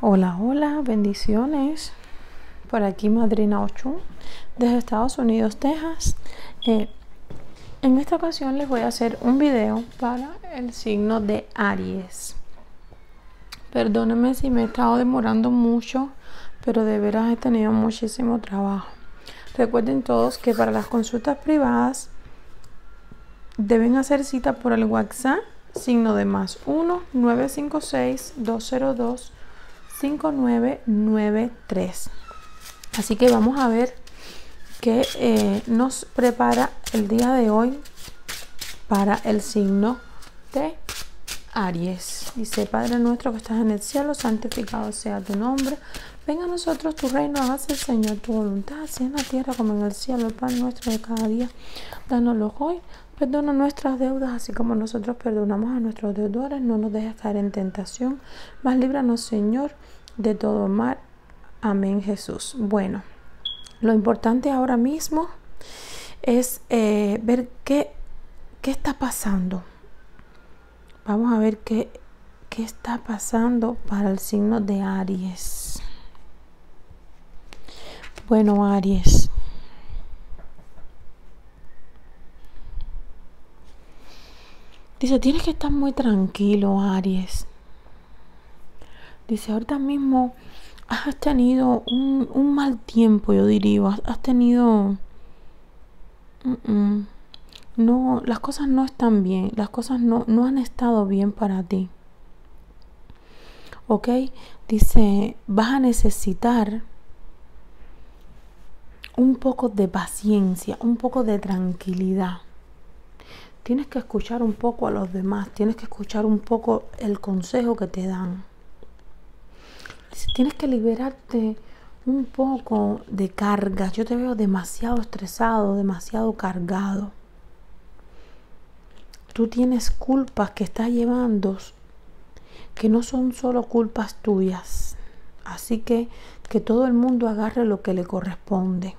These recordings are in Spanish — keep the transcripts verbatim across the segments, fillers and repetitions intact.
Hola, hola, bendiciones. Por aquí Madrina Ochu, desde Estados Unidos, Texas. Eh, en esta ocasión les voy a hacer un video para el signo de Aries. Perdónenme si me he estado demorando mucho, pero de veras he tenido muchísimo trabajo. Recuerden todos que para las consultas privadas deben hacer cita por el WhatsApp, signo de más uno nueve cinco seis dos cero dos cinco nueve nueve tres. Así que vamos a ver qué eh, nos prepara el día de hoy para el signo de Aries. Dice: Padre nuestro que estás en el cielo, santificado sea tu nombre. Venga a nosotros tu reino, hágase, Señor, tu voluntad, así en la tierra como en el cielo. El pan nuestro de cada día, dánoslo hoy. Perdona nuestras deudas, así como nosotros perdonamos a nuestros deudores. No nos dejes caer en tentación, mas líbranos, Señor, de todo mal. Amén, Jesús. Bueno, lo importante ahora mismo es eh, ver qué, qué está pasando. Vamos a ver qué, qué está pasando para el signo de Aries. Bueno, Aries. Dice, tienes que estar muy tranquilo, Aries. Dice, ahorita mismo has tenido un, un mal tiempo, yo diría. Has, has tenido... Uh -uh. No, las cosas no están bien. Las cosas no, no han estado bien para ti. ¿Ok? Dice, vas a necesitar un poco de paciencia, un poco de tranquilidad. Tienes que escuchar un poco a los demás. Tienes que escuchar un poco el consejo que te dan. Dice, tienes que liberarte un poco de cargas. Yo te veo demasiado estresado, demasiado cargado. Tú tienes culpas que estás llevando que no son solo culpas tuyas. Así que que todo el mundo agarre lo que le corresponde.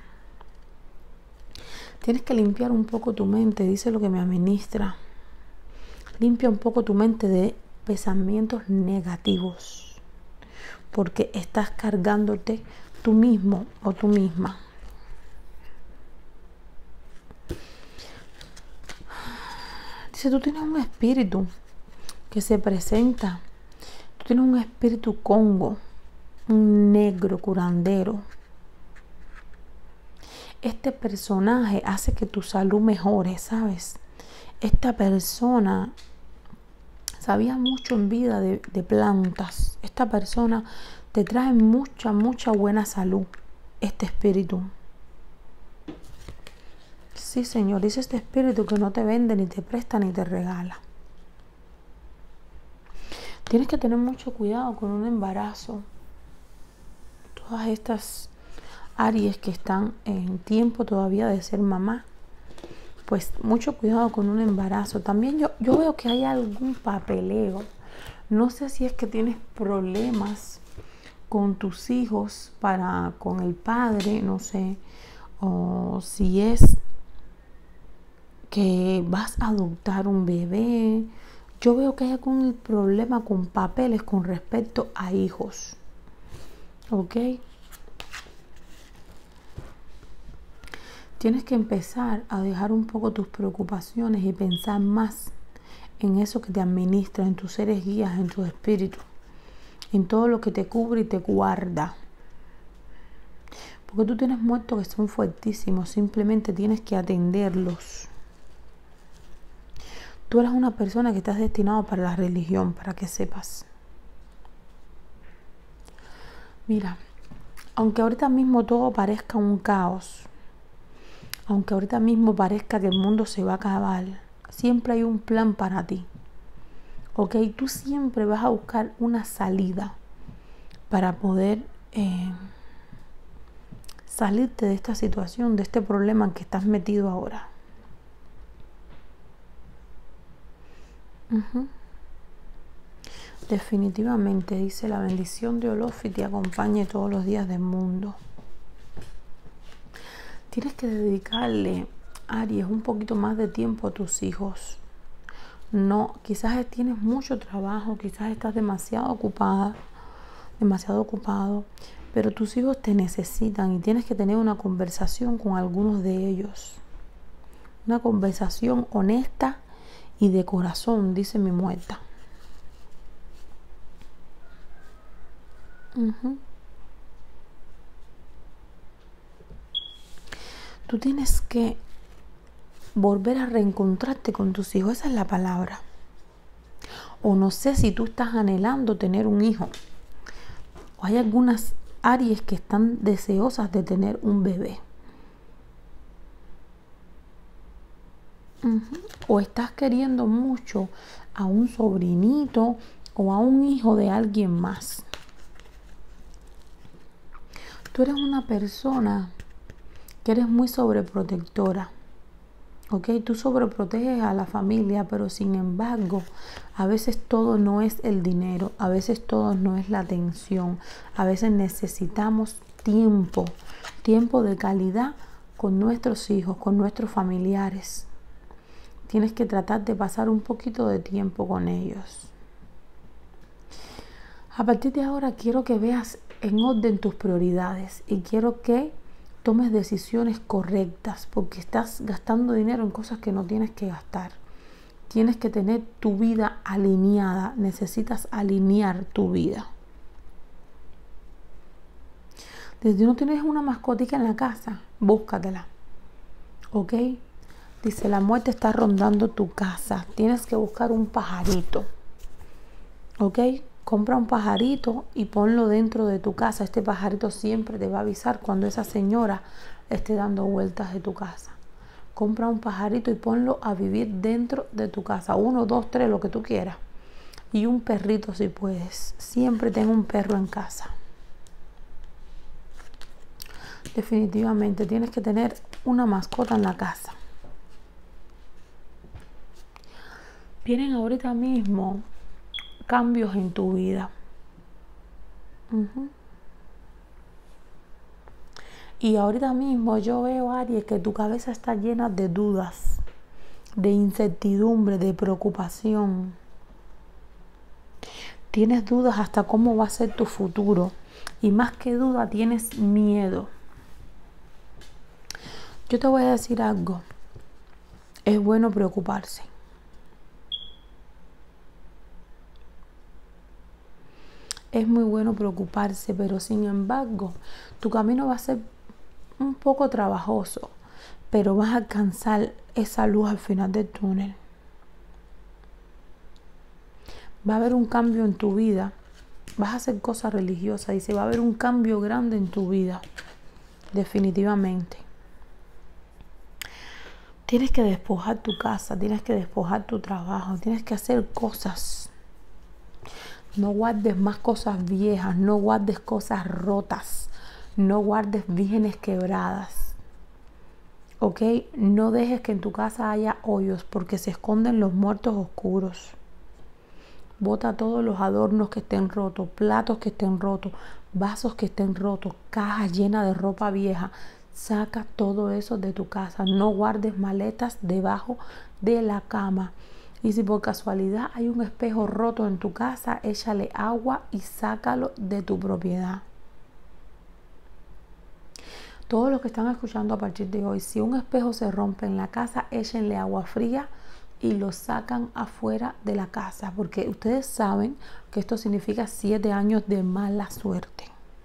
Tienes que limpiar un poco tu mente, dice lo que me administra. Limpia un poco tu mente de pensamientos negativos, porque estás cargándote tú mismo o tú misma. Dice, tú tienes un espíritu que se presenta. Tú tienes un espíritu congo, un negro curandero. Este personaje hace que tu salud mejore, ¿sabes? Esta persona sabía mucho en vida de, de plantas. Esta persona te trae mucha, mucha buena salud. Este espíritu. Sí, Señor, dice este espíritu que no te vende, ni te presta, ni te regala. Tienes que tener mucho cuidado con un embarazo. Todas estas Aries que están en tiempo todavía de ser mamá, pues mucho cuidado con un embarazo. También yo, yo veo que hay algún papeleo. No sé si es que tienes problemas con tus hijos, para con el padre, no sé, o si es que vas a adoptar un bebé. Yo veo que hay algún problema con papeles con respecto a hijos. ¿Ok? Tienes que empezar a dejar un poco tus preocupaciones y pensar más en eso que te administra, en tus seres guías, en tu espíritu, en todo lo que te cubre y te guarda. Porque tú tienes muertos que son fuertísimos, simplemente tienes que atenderlos. Tú eres una persona que estás destinado para la religión, para que sepas. Mira, aunque ahorita mismo todo parezca un caos, aunque ahorita mismo parezca que el mundo se va a acabar, siempre hay un plan para ti. ¿Ok? Tú siempre vas a buscar una salida para poder eh, salirte de esta situación, de este problema en que estás metido ahora. Uh-huh. Definitivamente, dice, la bendición de Olofi te acompañe todos los días del mundo. Tienes que dedicarle, Aries, un poquito más de tiempo a tus hijos. No, quizás tienes mucho trabajo, quizás estás demasiado ocupada, demasiado ocupado, pero tus hijos te necesitan y tienes que tener una conversación con algunos de ellos. Una conversación honesta y de corazón, dice mi muerta. Uh-huh. Tú tienes que volver a reencontrarte con tus hijos, esa es la palabra. O no sé si tú estás anhelando tener un hijo. O hay algunas Aries que están deseosas de tener un bebé. Uh-huh. O estás queriendo mucho a un sobrinito o a un hijo de alguien más. Tú eres una persona que eres muy sobreprotectora. ¿Ok? Tú sobreproteges a la familia, pero sin embargo, a veces todo no es el dinero, a veces todo no es la atención, a veces necesitamos tiempo, tiempo de calidad con nuestros hijos, con nuestros familiares. Tienes que tratar de pasar un poquito de tiempo con ellos. A partir de ahora quiero que veas en orden tus prioridades y quiero que tomes decisiones correctas, porque estás gastando dinero en cosas que no tienes que gastar. Tienes que tener tu vida alineada, necesitas alinear tu vida. Desde no tienes una mascotica en la casa, búscatela. ¿Ok? Dice, la muerte está rondando tu casa, tienes que buscar un pajarito. ¿Ok? Compra un pajarito y ponlo dentro de tu casa. Este pajarito siempre te va a avisar cuando esa señora esté dando vueltas de tu casa. Compra un pajarito y ponlo a vivir dentro de tu casa. Uno, dos, tres, lo que tú quieras. Y un perrito si puedes. Siempre ten un perro en casa. Definitivamente tienes que tener una mascota en la casa. Vienen ahorita mismo cambios en tu vida. Uh-huh. Y ahorita mismo yo veo, Aries, que tu cabeza está llena de dudas, de incertidumbre, de preocupación. Tienes dudas hasta cómo va a ser tu futuro. Y más que duda, tienes miedo. Yo te voy a decir algo. Es bueno preocuparse. Es muy bueno preocuparse, pero sin embargo, tu camino va a ser un poco trabajoso, pero vas a alcanzar esa luz al final del túnel. Va a haber un cambio en tu vida. Vas a hacer cosas religiosas y se va a haber un cambio grande en tu vida. Definitivamente. Tienes que despojar tu casa, tienes que despojar tu trabajo, tienes que hacer cosas. No guardes más cosas viejas, no guardes cosas rotas, no guardes vírgenes quebradas. ¿Ok? No dejes que en tu casa haya hoyos porque se esconden los muertos oscuros. Bota todos los adornos que estén rotos, platos que estén rotos, vasos que estén rotos, cajas llenas de ropa vieja. Saca todo eso de tu casa. No guardes maletas debajo de la cama. Y si por casualidad hay un espejo roto en tu casa, échale agua y sácalo de tu propiedad. Todos los que están escuchando a partir de hoy, si un espejo se rompe en la casa, échenle agua fría y lo sacan afuera de la casa, porque ustedes saben que esto significa siete años de mala suerte.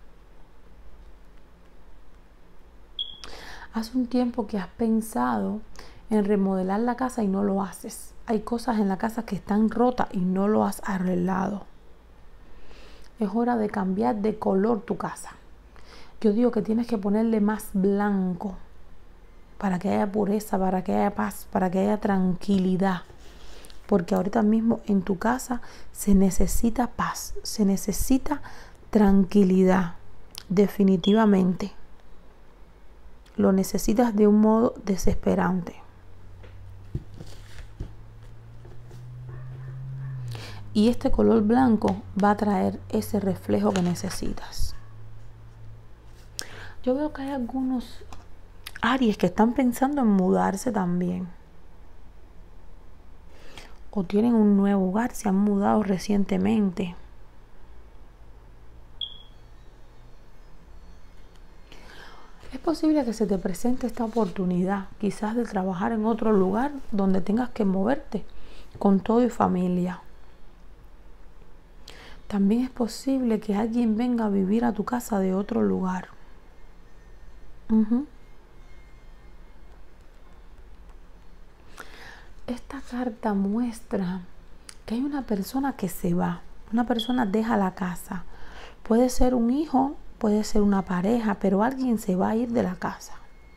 Hace un tiempo que has pensado en remodelar la casa y no lo haces. Hay cosas en la casa que están rotas y no lo has arreglado. Es hora de cambiar de color tu casa. Yo digo que tienes que ponerle más blanco para que haya pureza, para que haya paz, para que haya tranquilidad. Porque ahorita mismo en tu casa se necesita paz, se necesita tranquilidad, definitivamente. Lo necesitas de un modo desesperante. Y este color blanco va a traer ese reflejo que necesitas. Yo veo que hay algunos Aries que están pensando en mudarse también. O tienen un nuevo hogar, se han mudado recientemente. Es posible que se te presente esta oportunidad, quizás de trabajar en otro lugar donde tengas que moverte con todo y familia. También es posible que alguien venga a vivir a tu casa de otro lugar. Uh-huh. Esta carta muestra que hay una persona que se va, una persona deja la casa. Puede ser un hijo, puede ser una pareja, pero alguien se va a ir de la casa.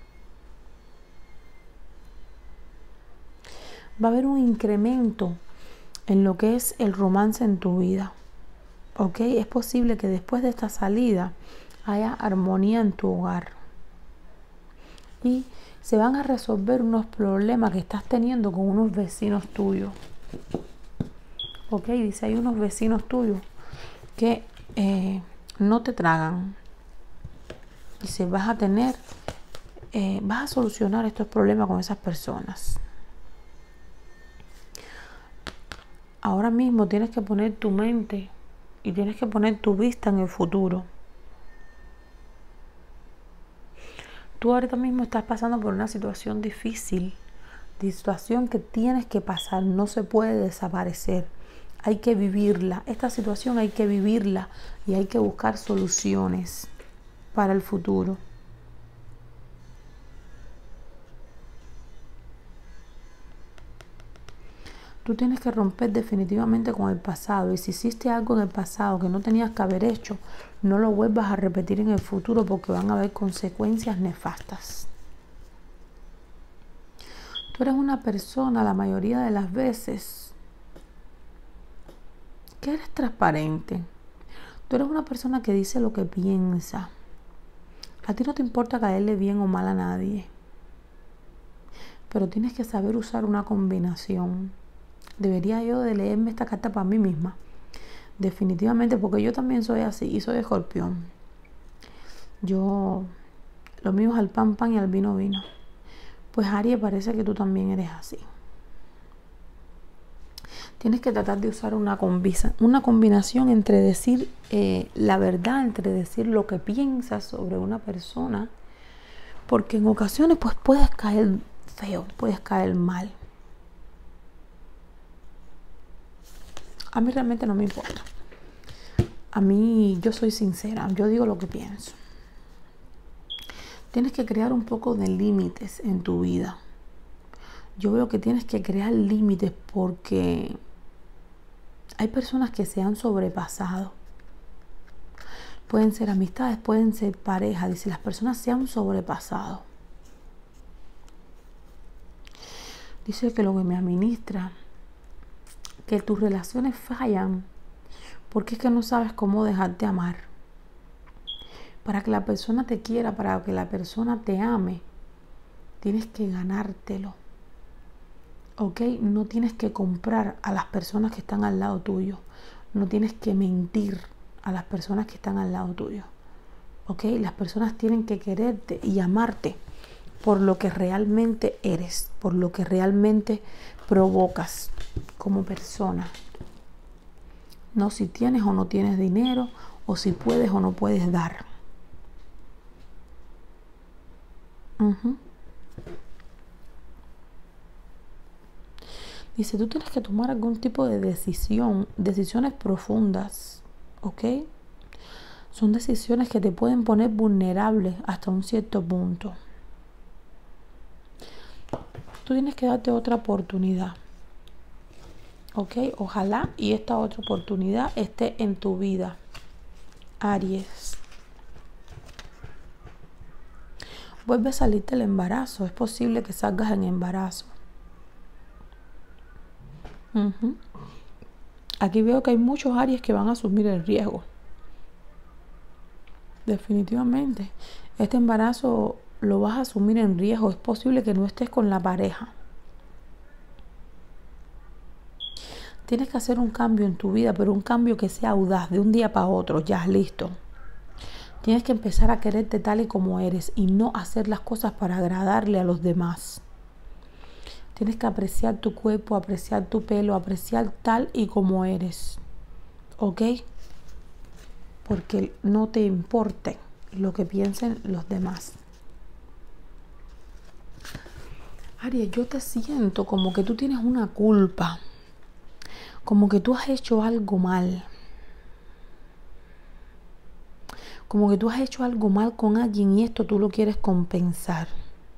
Va a haber un incremento en lo que es el romance en tu vida. ¿Ok? Es posible que después de esta salida haya armonía en tu hogar. Y se van a resolver unos problemas que estás teniendo con unos vecinos tuyos. ¿Ok? Dice, hay unos vecinos tuyos que eh, no te tragan. Dice, vas a tener, eh, vas a solucionar estos problemas con esas personas. Ahora mismo tienes que poner tu mente y tienes que poner tu vista en el futuro. Tú ahorita mismo estás pasando por una situación difícil, situación que tienes que pasar, no se puede desaparecer. Hay que vivirla. Esta situación hay que vivirla y hay que buscar soluciones para el futuro. Tú tienes que romper definitivamente con el pasado, y si hiciste algo en el pasado que no tenías que haber hecho, no lo vuelvas a repetir en el futuro, porque van a haber consecuencias nefastas. Tú eres una persona, la mayoría de las veces, que eres transparente. Tú eres una persona que dice lo que piensa. A ti no te importa caerle bien o mal a nadie, pero tienes que saber usar una combinación. Debería yo de leerme esta carta para mí misma, definitivamente, porque yo también soy así y soy escorpión. Yo, lo mío es al pan pan y al vino vino. Pues Aries, parece que tú también eres así. Tienes que tratar de usar una, combisa, una combinación entre decir eh, la verdad, entre decir lo que piensas sobre una persona, porque en ocasiones pues puedes caer feo, puedes caer mal. A mí realmente no me importa. A mí, yo soy sincera, yo digo lo que pienso. Tienes que crear un poco de límites en tu vida. Yo veo que tienes que crear límites porque hay personas que se han sobrepasado. Pueden ser amistades, pueden ser parejas. Dice, las personas se han sobrepasado. Dice que lo que me administra, que tus relaciones fallan porque es que no sabes cómo dejarte amar. Para que la persona te quiera, para que la persona te ame, tienes que ganártelo. ¿Ok? No tienes que comprar a las personas que están al lado tuyo. No tienes que mentir a las personas que están al lado tuyo. ¿Ok? Las personas tienen que quererte y amarte por lo que realmente eres, por lo que realmente provocas como persona. No si tienes o no tienes dinero, o si puedes o no puedes dar. Uh-huh. Dice, tú tienes que tomar algún tipo de decisión, decisiones profundas, ¿ok? Son decisiones que te pueden poner vulnerable hasta un cierto punto. Tú tienes que darte otra oportunidad, ¿ok? Ojalá y esta otra oportunidad esté en tu vida, Aries. Vuelve a salirte el embarazo, es posible que salgas en embarazo. Uh-huh. Aquí veo que hay muchos Aries que van a asumir el riesgo. Definitivamente. Este embarazo lo vas a asumir en riesgo. Es posible que no estés con la pareja. Tienes que hacer un cambio en tu vida, pero un cambio que sea audaz, de un día para otro. Ya, listo. Tienes que empezar a quererte tal y como eres y no hacer las cosas para agradarle a los demás. Tienes que apreciar tu cuerpo, apreciar tu pelo, apreciar tal y como eres. ¿Ok? Porque no te importe lo que piensen los demás. Aries, yo te siento como que tú tienes una culpa, como que tú has hecho algo mal, como que tú has hecho algo mal con alguien y esto tú lo quieres compensar.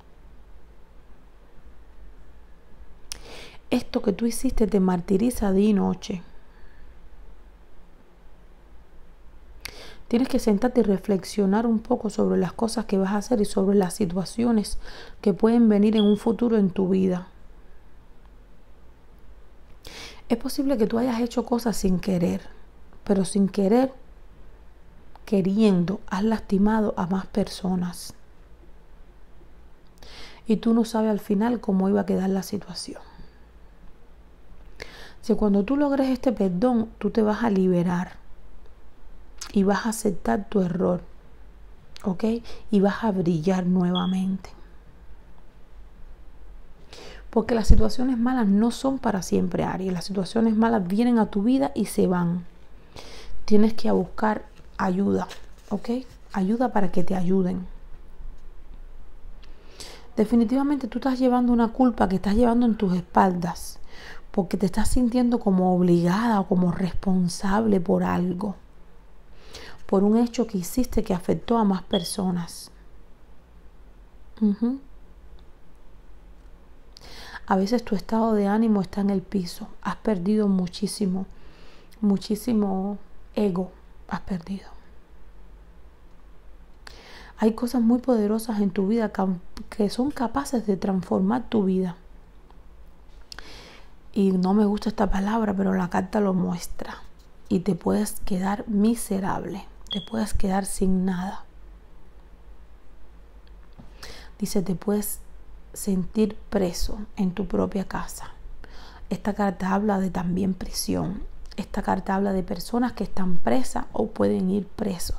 Esto que tú hiciste te martiriza día y noche. Tienes que sentarte y reflexionar un poco sobre las cosas que vas a hacer y sobre las situaciones que pueden venir en un futuro en tu vida. Es posible que tú hayas hecho cosas sin querer, pero sin querer, queriendo, has lastimado a más personas. Y tú no sabes al final cómo iba a quedar la situación. Si cuando tú logres este perdón, tú te vas a liberar y vas a aceptar tu error, ¿ok? Y vas a brillar nuevamente. Porque las situaciones malas no son para siempre, Aries. Las situaciones malas vienen a tu vida y se van. Tienes que buscar ayuda, ¿ok? Ayuda para que te ayuden. Definitivamente tú estás llevando una culpa que estás llevando en tus espaldas, porque te estás sintiendo como obligada o como responsable por algo, por un hecho que hiciste que afectó a más personas. Uh-huh. A veces tu estado de ánimo está en el piso. Has perdido muchísimo, muchísimo ego. Has perdido. Hay cosas muy poderosas en tu vida que son capaces de transformar tu vida. Y no me gusta esta palabra, pero la carta lo muestra. Y te puedes quedar miserable. Te puedes quedar sin nada. Dice, te puedes sentir preso en tu propia casa. Esta carta habla de también prisión. Esta carta habla de personas que están presas o pueden ir presos.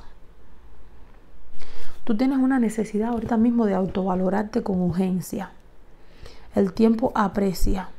Tú tienes una necesidad ahorita mismo de autovalorarte con urgencia. El tiempo aprecia.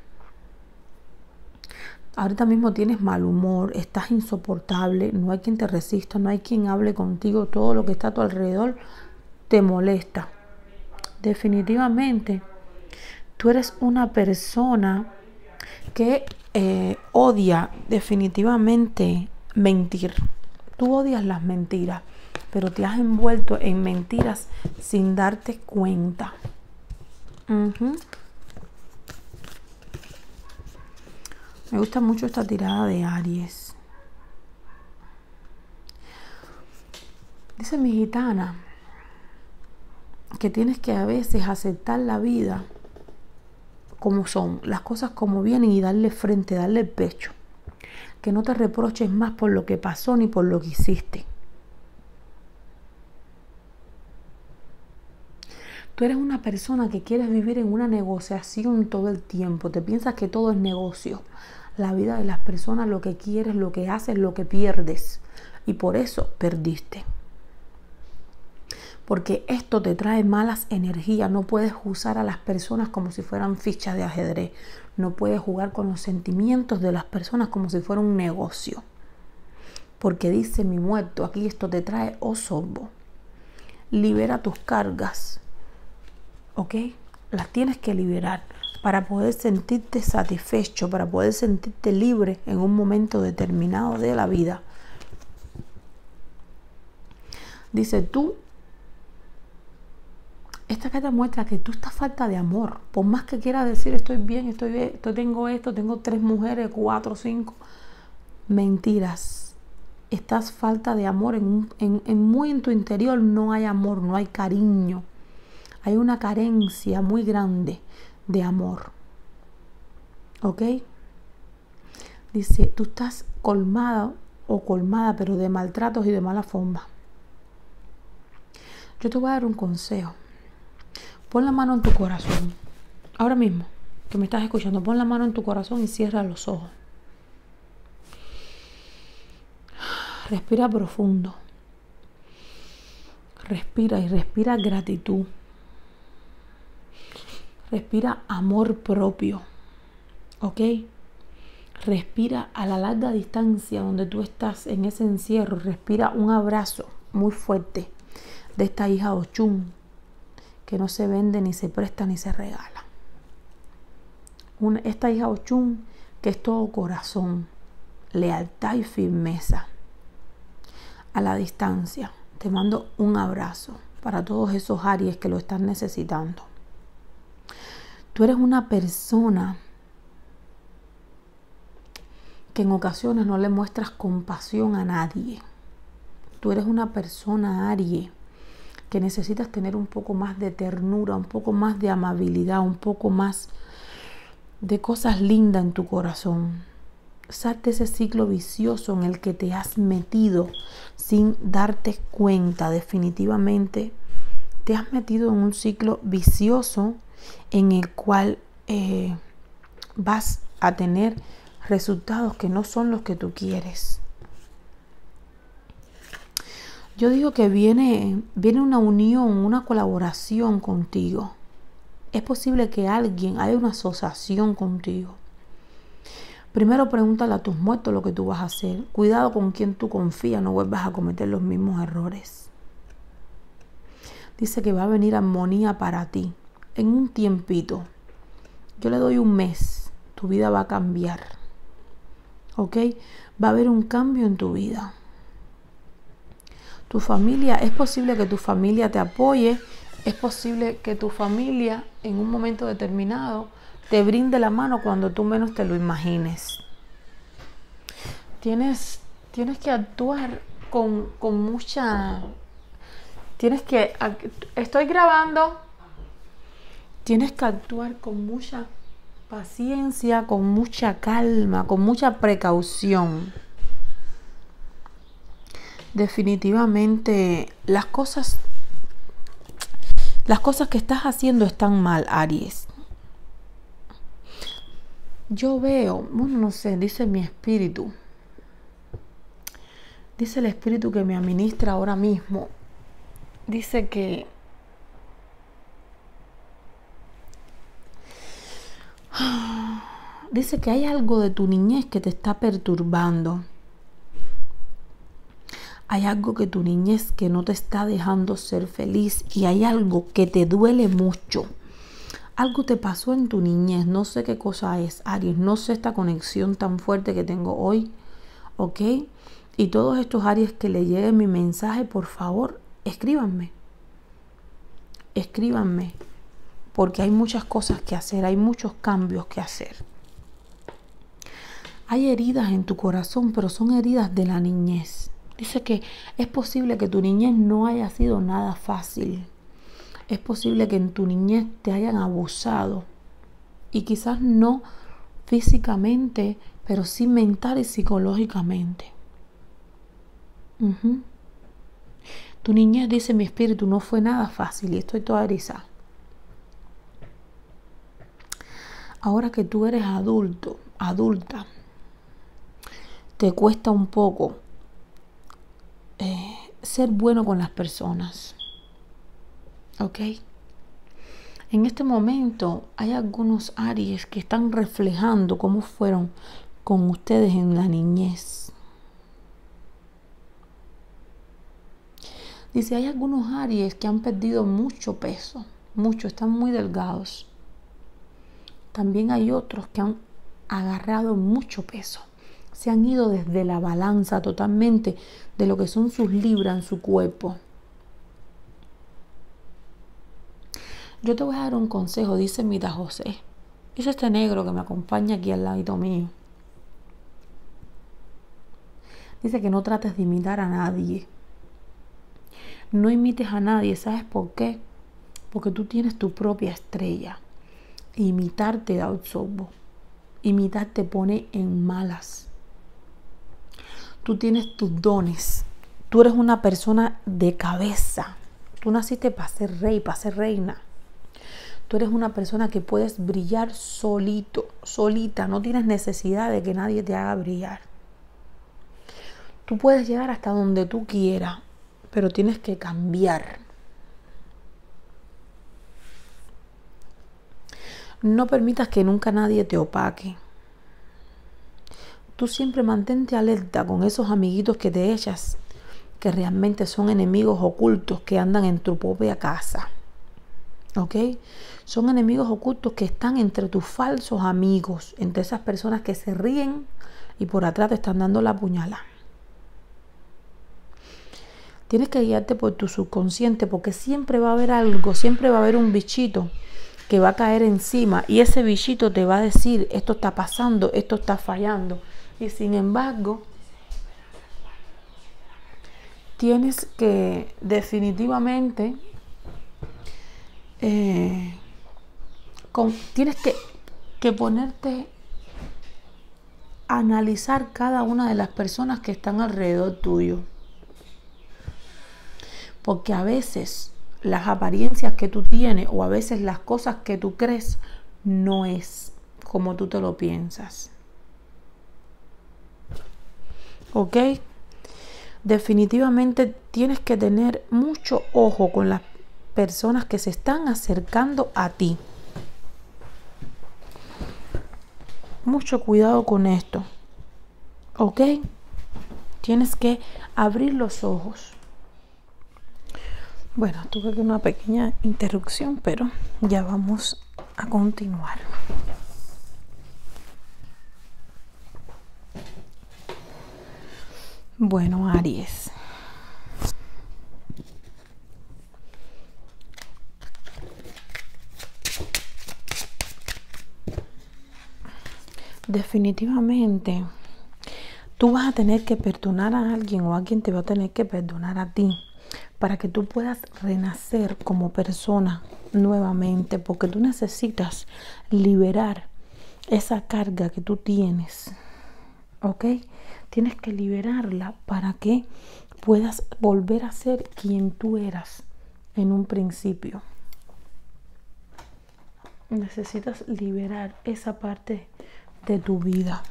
Ahorita mismo tienes mal humor, estás insoportable, no hay quien te resista, no hay quien hable contigo, todo lo que está a tu alrededor te molesta. Definitivamente, tú eres una persona que eh, odia definitivamente mentir. Tú odias las mentiras, pero te has envuelto en mentiras sin darte cuenta. Uh-huh. Me gusta mucho esta tirada de Aries. Dice mi gitana que tienes que a veces aceptar la vida como son, las cosas como vienen y darle frente, darle el pecho. Que no te reproches más por lo que pasó ni por lo que hiciste. Tú eres una persona que quieres vivir en una negociación todo el tiempo. Te piensas que todo es negocio. La vida de las personas, lo que quieres, lo que haces, lo que pierdes. Y por eso perdiste. Porque esto te trae malas energías. No puedes usar a las personas como si fueran fichas de ajedrez. No puedes jugar con los sentimientos de las personas como si fuera un negocio. Porque dice mi muerto, aquí esto te trae osorbo. Libera tus cargas. ¿Ok? Las tienes que liberar para poder sentirte satisfecho, para poder sentirte libre en un momento determinado de la vida. Dice tú, esta carta muestra que tú estás falta de amor. Por más que quieras decir estoy bien, estoy bien, estoy, tengo esto, tengo tres mujeres, cuatro, cinco. Mentiras. Estás falta de amor. En, en, en muy en tu interior no hay amor, no hay cariño. Hay una carencia muy grande de amor. ¿Ok? Dice, tú estás colmada o colmada, pero de maltratos y de mala forma. Yo te voy a dar un consejo. Pon la mano en tu corazón. Ahora mismo, que me estás escuchando, pon la mano en tu corazón y cierra los ojos. Respira profundo. Respira y respira gratitud. Respira amor propio. ¿Ok? Respira a la larga distancia donde tú estás en ese encierro. Respira un abrazo muy fuerte de esta hija Ochun, que no se vende, ni se presta, ni se regala. una, esta hija Ochun que es todo corazón, lealtad y firmeza. A la distancia, te mando un abrazo para todos esos Aries que lo están necesitando. Tú eres una persona que en ocasiones no le muestras compasión a nadie. Tú eres una persona, Aries, que necesitas tener un poco más de ternura, un poco más de amabilidad, un poco más de cosas lindas en tu corazón. Salte ese ciclo vicioso en el que te has metido sin darte cuenta. Definitivamente te has metido en un ciclo vicioso en el cual eh, vas a tener resultados que no son los que tú quieres. Yo digo que viene, viene una unión, una colaboración contigo. Es posible que alguien haya una asociación contigo. Primero pregúntale a tus muertos lo que tú vas a hacer. Cuidado con quien tú confías, no vuelvas a cometer los mismos errores. Dice que va a venir armonía para ti en un tiempito. Yo le doy un mes, tu vida va a cambiar. ¿Ok? Va a haber un cambio en tu vida. Tu familia, es posible que tu familia te apoye, es posible que tu familia en un momento determinado te brinde la mano cuando tú menos te lo imagines. Tienes, tienes que actuar con, con mucha... Tienes que... Estoy grabando. Tienes que actuar con mucha paciencia, con mucha calma, con mucha precaución. Definitivamente las cosas las cosas que estás haciendo están mal, Aries. Yo veo, bueno, no sé, dice mi espíritu. Dice el espíritu que me administra ahora mismo. Dice que dice que hay algo de tu niñez que te está perturbando. Hay algo que tu niñez que no te está dejando ser feliz y hay algo que te duele mucho. Algo te pasó en tu niñez, no sé qué cosa es, Aries, no sé esta conexión tan fuerte que tengo hoy, ¿ok? Y todos estos Aries que le llegue mi mensaje, por favor, escríbanme. Escríbanme, porque hay muchas cosas que hacer, hay muchos cambios que hacer. Hay heridas en tu corazón, pero son heridas de la niñez. Dice que es posible que tu niñez no haya sido nada fácil. Es posible que en tu niñez te hayan abusado. Y quizás no físicamente, pero sí mental y psicológicamente. Uh-huh. Tu niñez, dice mi espíritu, no fue nada fácil y estoy toda erizada. Ahora que tú eres adulto, adulta, te cuesta un poco Eh, ser bueno con las personas, ¿ok? En este momento hay algunos Aries que están reflejando cómo fueron con ustedes en la niñez. Dice, hay algunos Aries que han perdido mucho peso, mucho, están muy delgados. También hay otros que han agarrado mucho peso. Se han ido desde la balanza totalmente de lo que son sus libras en su cuerpo. Yo te voy a dar un consejo, dice Mita José. Dice este negro que me acompaña aquí al ladito mío. Dice que no trates de imitar a nadie. No imites a nadie, ¿sabes por qué? Porque tú tienes tu propia estrella. Imitar te da un sorbo. Imitar te pone en malas. Tú tienes tus dones. Tú eres una persona de cabeza. Tú naciste para ser rey, para ser reina. Tú eres una persona que puedes brillar solito, solita. No tienes necesidad de que nadie te haga brillar. Tú puedes llegar hasta donde tú quieras, pero tienes que cambiar. No permitas que nunca nadie te opaque. Tú siempre mantente alerta con esos amiguitos que te echas, que realmente son enemigos ocultos que andan en tu propia casa. ¿ok? Son enemigos ocultos que están entre tus falsos amigos, entre esas personas que se ríen y por atrás te están dando la puñalada. Tienes que guiarte por tu subconsciente, porque siempre va a haber algo, siempre va a haber un bichito que va a caer encima y ese bichito te va a decir, esto está pasando, esto está fallando. Y sin embargo, tienes que definitivamente, eh, con, tienes que, que ponerte a analizar cada una de las personas que están alrededor tuyo. Porque a veces las apariencias que tú tienes o a veces las cosas que tú crees no es como tú te lo piensas. ¿Ok? Definitivamente tienes que tener mucho ojo con las personas que se están acercando a ti. Mucho cuidado con esto. ¿Ok? Tienes que abrir los ojos. Bueno, tuve una pequeña interrupción, pero ya vamos a continuar. Bueno, Aries. Definitivamente, tú vas a tener que perdonar a alguien o alguien te va a tener que perdonar a ti para que tú puedas renacer como persona nuevamente, porque tú necesitas liberar esa carga que tú tienes, ¿ok? Tienes que liberarla para que puedas volver a ser quien tú eras en un principio. Necesitas liberar esa parte de tu vida.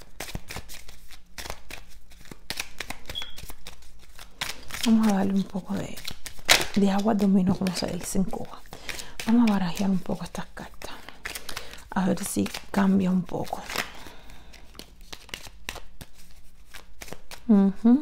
Vamos a darle un poco de, de agua dominó, como se dice en Cuba. Vamos a barajear un poco estas cartas. A ver si cambia un poco. Uh-huh.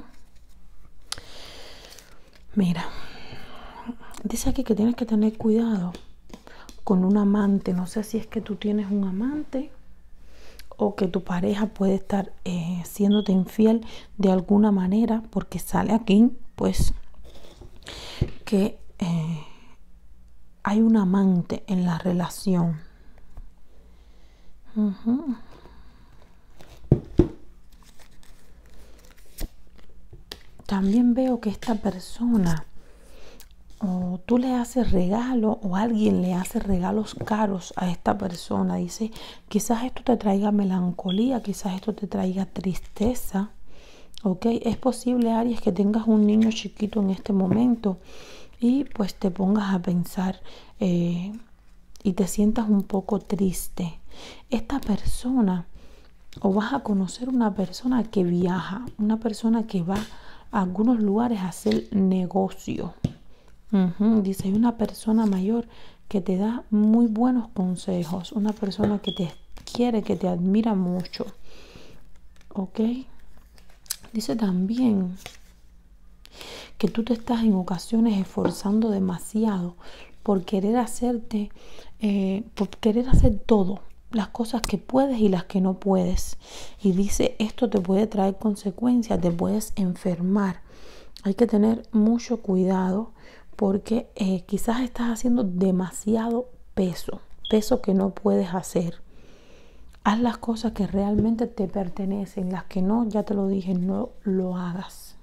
Mira, dice aquí que tienes que tener cuidado con un amante. No sé si es que tú tienes un amante o que tu pareja puede estar eh, siéndote infiel de alguna manera, porque sale aquí pues que eh, hay un amante en la relación. Uh-huh. También veo que esta persona, o tú le haces regalo o alguien le hace regalos caros a esta persona. Dice, quizás esto te traiga melancolía, quizás esto te traiga tristeza. Ok, es posible, Aries, que tengas un niño chiquito en este momento y pues te pongas a pensar eh, y te sientas un poco triste. Esta persona, o vas a conocer una persona que viaja, una persona que va a algunos lugares a hacer negocio. Uh-huh. Dice, hay una persona mayor que te da muy buenos consejos, una persona que te quiere, que te admira mucho. Ok. Dice también que tú te estás en ocasiones esforzando demasiado por querer hacerte, eh, por querer hacer todo, las cosas que puedes y las que no puedes. Y dice, esto te puede traer consecuencias, te puedes enfermar. Hay que tener mucho cuidado porque eh, quizás estás haciendo demasiado peso, peso que no puedes hacer. Haz las cosas que realmente te pertenecen, las que no, ya te lo dije, no lo hagas.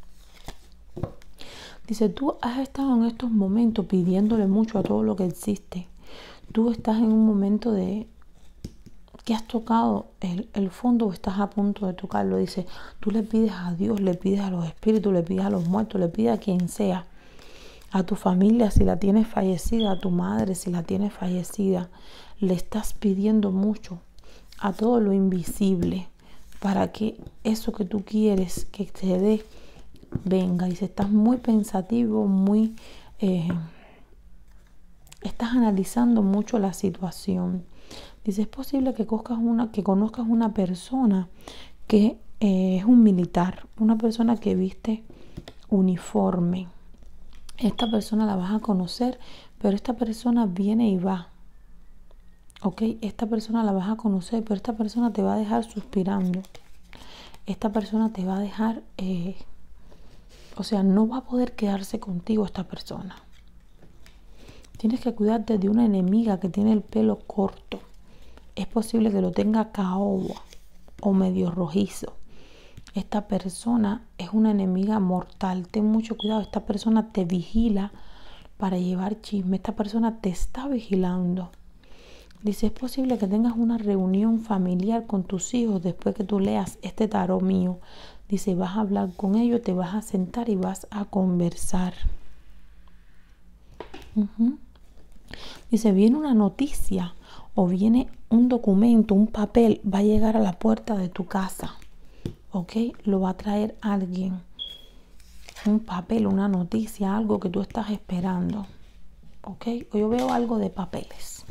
Dice, tú has estado en estos momentos pidiéndole mucho a todo lo que existe. Tú estás en un momento de que has tocado el, el fondo o estás a punto de tocarlo. Dice, tú le pides a Dios, le pides a los espíritus, le pides a los muertos, le pides a quien sea. A tu familia si la tienes fallecida, a tu madre si la tienes fallecida. Le estás pidiendo mucho a todo lo invisible para que eso que tú quieres que te dé venga. Dice, estás muy pensativo, muy eh, estás analizando mucho la situación. Dice, es posible que conozcas una, que conozcas una persona que eh, es un militar, una persona que viste uniforme. Esta persona la vas a conocer, pero esta persona viene y va. Ok, esta persona la vas a conocer, pero esta persona te va a dejar suspirando. Esta persona te va a dejar, eh, o sea, no va a poder quedarse contigo esta persona. Tienes que cuidarte de una enemiga que tiene el pelo corto. Es posible que lo tenga caoba o medio rojizo. Esta persona es una enemiga mortal. Ten mucho cuidado. Esta persona te vigila para llevar chisme. Esta persona te está vigilando. Dice, es posible que tengas una reunión familiar con tus hijos después que tú leas este tarot mío. Dice, vas a hablar con ellos, te vas a sentar y vas a conversar. Uh-huh. Dice, viene una noticia o viene un documento, un papel, va a llegar a la puerta de tu casa. ¿Ok? Lo va a traer alguien. Un papel, una noticia, algo que tú estás esperando. ¿Ok? Yo veo algo de papeles.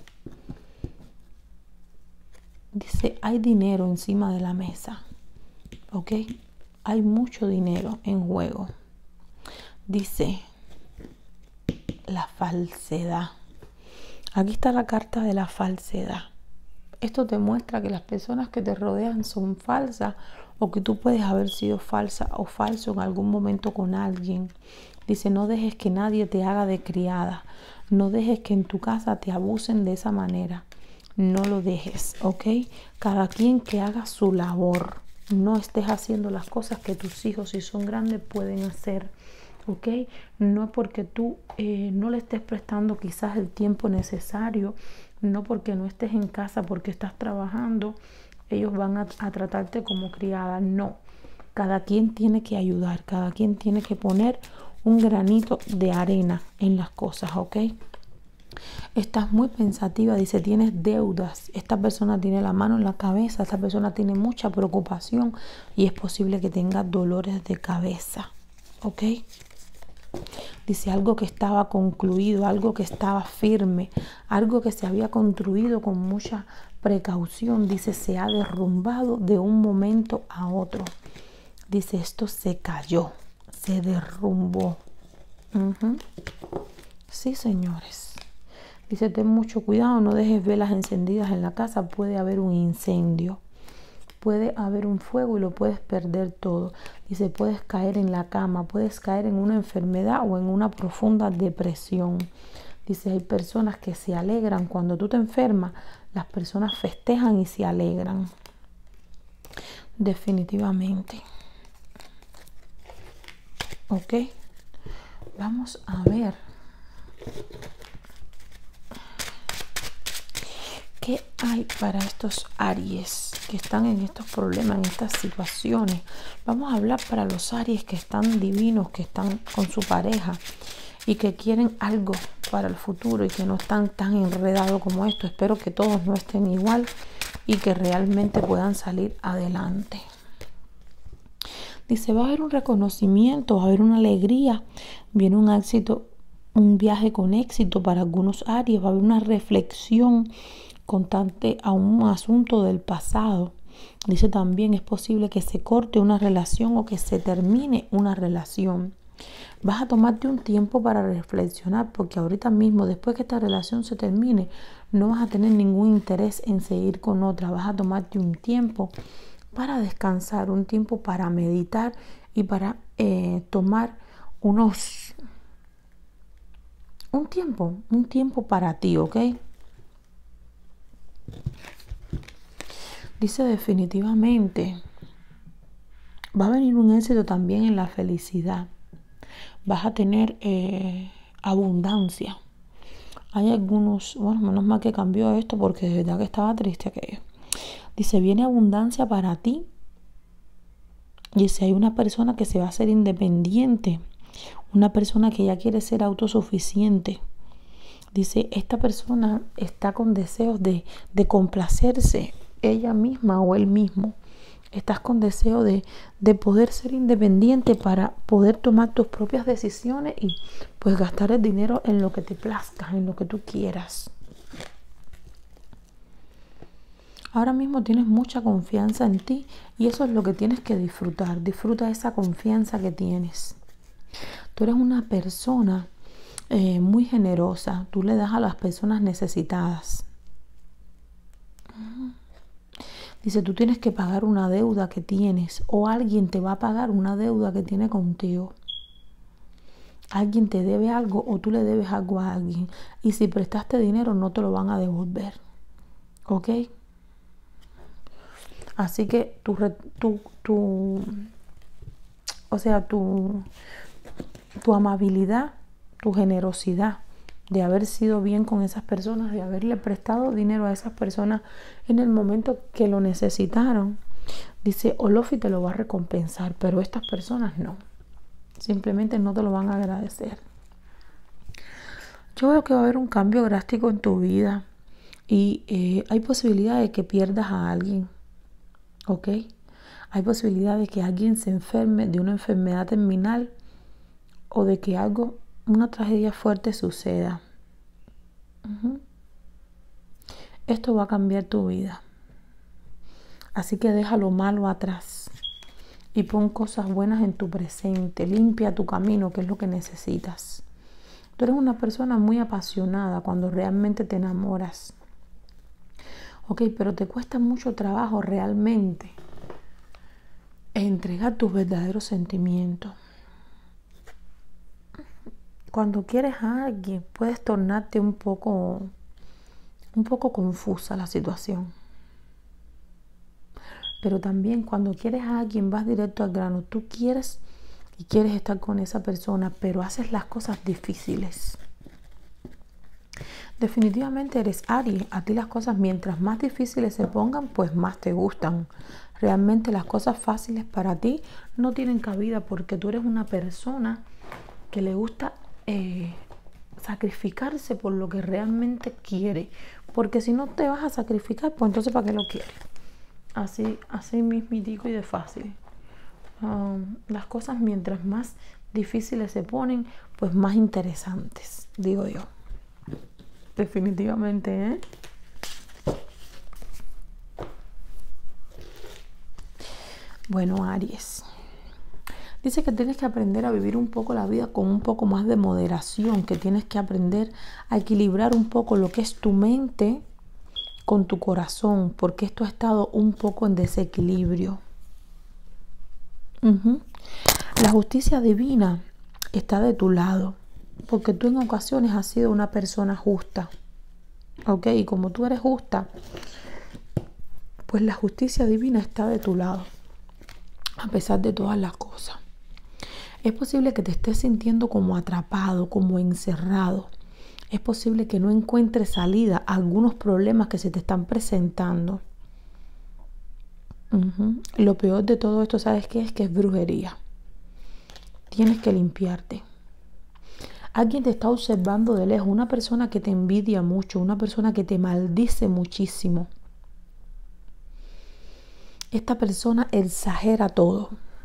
Dice, hay dinero encima de la mesa. ¿Ok? Hay mucho dinero en juego. Dice, la falsedad. Aquí está la carta de la falsedad. Esto te muestra que las personas que te rodean son falsas o que tú puedes haber sido falsa o falso en algún momento con alguien. Dice, no dejes que nadie te haga de criada. No dejes que en tu casa te abusen de esa manera. No lo dejes, ¿ok? Cada quien que haga su labor. No estés haciendo las cosas que tus hijos, si son grandes, pueden hacer, ¿ok? No porque tú eh, no le estés prestando quizás el tiempo necesario, no porque no estés en casa, porque estás trabajando, ellos van a, a tratarte como criada. No, cada quien tiene que ayudar, cada quien tiene que poner un granito de arena en las cosas, ¿ok? Estás muy pensativa, dice, tienes deudas. Esta persona tiene la mano en la cabeza, esta persona tiene mucha preocupación y es posible que tenga dolores de cabeza, ¿ok? Dice, algo que estaba concluido, algo que estaba firme, algo que se había construido con mucha precaución, dice, se ha derrumbado de un momento a otro. Dice, esto se cayó, se derrumbó. Uh-huh. Sí, señores. Dice, ten mucho cuidado, no dejes velas encendidas en la casa, puede haber un incendio. Puede haber un fuego y lo puedes perder todo. Dice, puedes caer en la cama, puedes caer en una enfermedad o en una profunda depresión. Dice, hay personas que se alegran cuando tú te enfermas, las personas festejan y se alegran. Definitivamente. Ok. Vamos a ver. ¿Qué hay para estos Aries que están en estos problemas, en estas situaciones? Vamos a hablar para los Aries que están divinos, que están con su pareja y que quieren algo para el futuro y que no están tan enredados como esto. Espero que todos no estén igual y que realmente puedan salir adelante. Dice, va a haber un reconocimiento, va a haber una alegría, viene un éxito, un viaje con éxito para algunos Aries, va a haber una reflexión constante a un asunto del pasado. Dice también, es posible que se corte una relación o que se termine una relación. Vas a tomarte un tiempo para reflexionar, porque ahorita mismo, después que esta relación se termine, no vas a tener ningún interés en seguir con otra. Vas a tomarte un tiempo para descansar, un tiempo para meditar y para eh, tomar unos un tiempo, un tiempo para ti, ¿ok? Dice, definitivamente va a venir un éxito también en la felicidad. Vas a tener eh, abundancia. Hay algunos, bueno, menos mal que cambió esto porque de verdad que estaba triste aquello. Dice, viene abundancia para ti. Dice, hay una persona que se va a hacer independiente. Una persona que ya quiere ser autosuficiente. Dice, esta persona está con deseos de, de complacerse ella misma o él mismo. Estás con deseo de, de poder ser independiente para poder tomar tus propias decisiones y pues gastar el dinero en lo que te plazca, en lo que tú quieras. Ahora mismo tienes mucha confianza en ti y eso es lo que tienes que disfrutar. Disfruta esa confianza que tienes. Tú eres una persona eh, muy generosa. Tú le das a las personas necesitadas. Dice, tú tienes que pagar una deuda que tienes o alguien te va a pagar una deuda que tiene contigo. Alguien te debe algo o tú le debes algo a alguien. Y si prestaste dinero no te lo van a devolver. ¿Ok? Así que tu, tu, tu o sea, tu, tu amabilidad, tu generosidad de haber sido bien con esas personas, de haberle prestado dinero a esas personas en el momento que lo necesitaron. Dice, Olofi te lo va a recompensar, pero estas personas no. Simplemente no te lo van a agradecer. Yo veo que va a haber un cambio drástico en tu vida y eh, hay posibilidad de que pierdas a alguien. ¿Ok? Hay posibilidad de que alguien se enferme de una enfermedad terminal o de que algo, una tragedia fuerte suceda. Uh-huh. Esto va a cambiar tu vida. Así que deja lo malo atrás y pon cosas buenas en tu presente. Limpia tu camino, que es lo que necesitas. Tú eres una persona muy apasionada cuando realmente te enamoras. Ok, pero te cuesta mucho trabajo realmente entregar tus verdaderos sentimientos. Cuando quieres a alguien, puedes tornarte un poco, un poco confusa la situación. Pero también cuando quieres a alguien, vas directo al grano. Tú quieres y quieres estar con esa persona, pero haces las cosas difíciles. Definitivamente eres Aries. A ti las cosas, mientras más difíciles se pongan, pues más te gustan. Realmente las cosas fáciles para ti no tienen cabida porque tú eres una persona que le gusta eh, sacrificarse por lo que realmente quiere. Porque si no te vas a sacrificar, pues entonces ¿para qué lo quieres? Así, así mismitico y de fácil. Um, las cosas mientras más difíciles se ponen, pues más interesantes, digo yo. Definitivamente, ¿eh? Bueno, Aries. Dice que tienes que aprender a vivir un poco la vida con un poco más de moderación, que tienes que aprender a equilibrar un poco lo que es tu mente con tu corazón, porque esto ha estado un poco en desequilibrio. Uh-huh. La justicia divina está de tu lado, porque tú en ocasiones has sido una persona justa. Ok, y como tú eres justa, pues la justicia divina está de tu lado, a pesar de todas las cosas. Es posible que te estés sintiendo como atrapado, como encerrado. Es posible que no encuentres salida a algunos problemas que se te están presentando. Uh-huh. Lo peor de todo esto, ¿sabes qué? Es que es brujería. Tienes que limpiarte. Alguien te está observando de lejos, una persona que te envidia mucho, una persona que te maldice muchísimo. Esta persona exagera todo.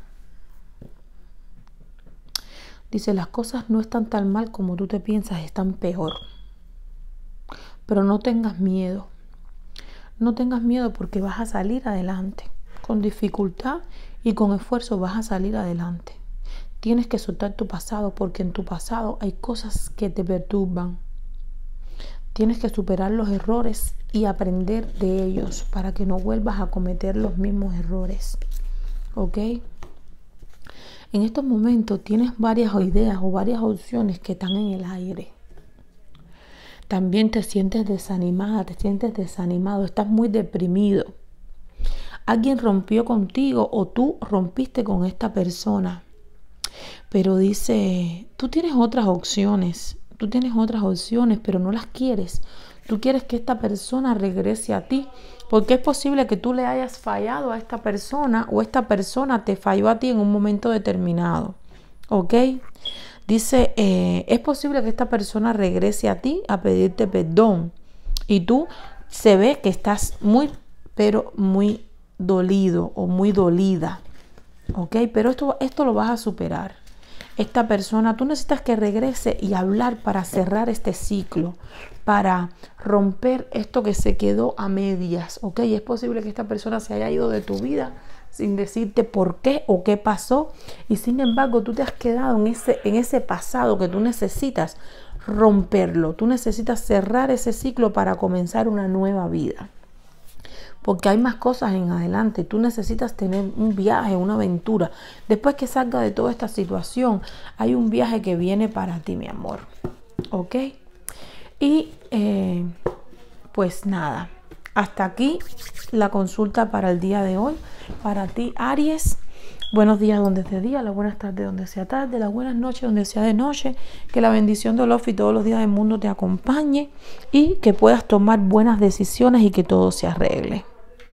Dice, las cosas no están tan mal como tú te piensas, están peor. Pero no tengas miedo. No tengas miedo porque vas a salir adelante. Con dificultad y con esfuerzo vas a salir adelante. Tienes que soltar tu pasado porque en tu pasado hay cosas que te perturban. Tienes que superar los errores y aprender de ellos para que no vuelvas a cometer los mismos errores. ¿Ok? En estos momentos tienes varias ideas o varias opciones que están en el aire. También te sientes desanimada, te sientes desanimado, estás muy deprimido. Alguien rompió contigo o tú rompiste con esta persona. Pero dice, tú tienes otras opciones, tú tienes otras opciones, pero no las quieres. Tú quieres que esta persona regrese a ti, porque es posible que tú le hayas fallado a esta persona o esta persona te falló a ti en un momento determinado. ¿Ok? Dice, eh, es posible que esta persona regrese a ti a pedirte perdón y tú se ve que estás muy, pero muy dolido o muy dolida. ¿Ok? Pero esto, esto lo vas a superar. Esta persona, tú necesitas que regrese y hablar para cerrar este ciclo, para romper esto que se quedó a medias, ¿ok? Es posible que esta persona se haya ido de tu vida sin decirte por qué o qué pasó y sin embargo tú te has quedado en ese, en ese pasado que tú necesitas romperlo, tú necesitas cerrar ese ciclo para comenzar una nueva vida. Porque hay más cosas en adelante. Tú necesitas tener un viaje, una aventura. Después que salga de toda esta situación, hay un viaje que viene para ti, mi amor. ¿Ok? Y eh, pues nada, hasta aquí la consulta para el día de hoy. Para ti, Aries, buenos días donde sea día, las buenas tardes donde sea tarde, las buenas noches donde sea de noche. Que la bendición de Olofi todos los días del mundo te acompañe y que puedas tomar buenas decisiones y que todo se arregle.